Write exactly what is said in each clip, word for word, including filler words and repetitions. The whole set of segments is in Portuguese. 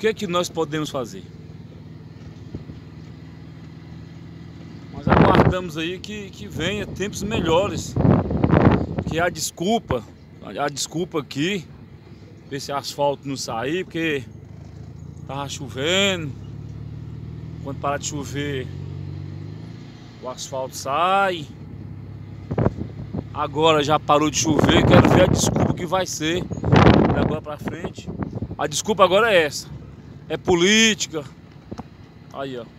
que é que nós podemos fazer? Nós aguardamos aí que, que venha tempos melhores. Que a desculpa, a desculpa aqui, esse asfalto não sair, porque tava chovendo. Quando parar de chover, o asfalto sai. Agora já parou de chover, quero ver a desculpa que vai ser de agora pra frente. A desculpa agora é essa, é política. Aí, ó.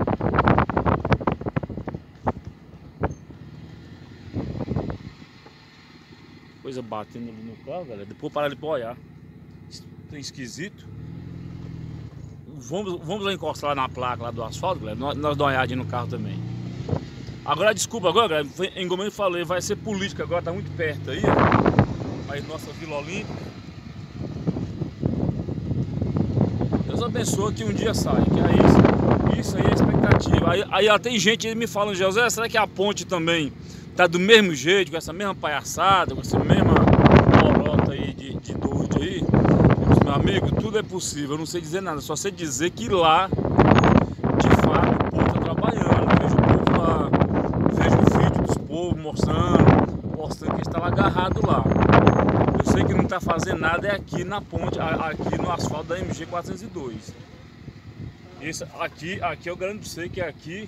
Coisa batendo ali no carro, galera. Depois parar de olhar. Tem esquisito. Vamos, vamos lá encostar lá na placa lá do asfalto, galera. Nós, nós dá uma olhadinha no carro também. Agora, desculpa agora, galera. Em como eu falei, vai ser política agora, tá muito perto aí, ó. Aí, nossa Vila Olímpica. Deus abençoe que um dia sai, que é isso. Isso aí é expectativa. Aí, aí ó, tem gente aí me falando, José, será que a ponte também tá do mesmo jeito, com essa mesma palhaçada, com essa mesma morota aí de, de doido aí? Meu amigo, tudo é possível, eu não sei dizer nada, só sei dizer que lá, de fato, o povo está trabalhando. Eu vejo o povo lá, vejo o vídeo dos povos mostrando, mostrando que estava agarrado lá. Eu sei que não está fazendo nada é aqui na ponte, aqui no asfalto da M G quatrocentos e dois. Esse, aqui, aqui eu garanto para você que aqui,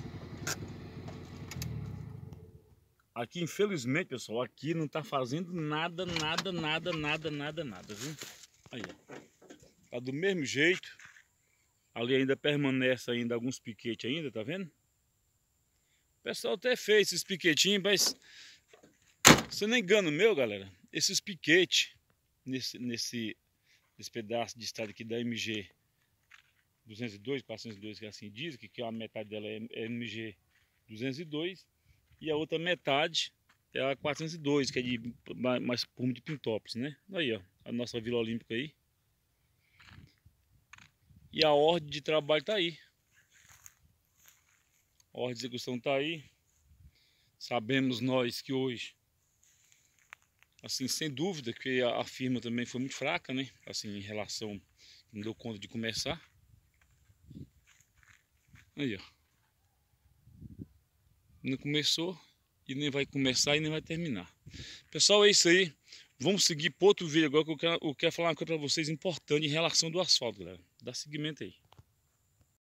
aqui infelizmente, pessoal, aqui não está fazendo nada, nada, nada, nada, nada, nada, viu? Aí, ó. Tá do mesmo jeito. Ali ainda permanece ainda alguns piquetes ainda, tá vendo? O pessoal até fez esses piquetinhos, mas se não engano meu, galera, esses piquetes nesse, nesse, nesse pedaço de estrada aqui da M G duzentos e dois, quatrocentos e dois, que assim diz, que, que a metade dela é M G duzentos e dois e a outra metade é a quatrocentos e dois, que é de mais por de Pintópolis, né? Aí, ó, a nossa Vila Olímpica aí. E a ordem de trabalho está aí. A ordem de execução está aí. Sabemos nós que hoje, assim, sem dúvida, que a, a firma também foi muito fraca, né? Assim, em relação, não deu conta de começar. Aí, ó. Não começou e nem vai começar e nem vai terminar. Pessoal, é isso aí. Vamos seguir para outro vídeo agora, que eu quero, eu quero falar uma coisa para vocês importante em relação do asfalto, galera. Dá seguimento aí.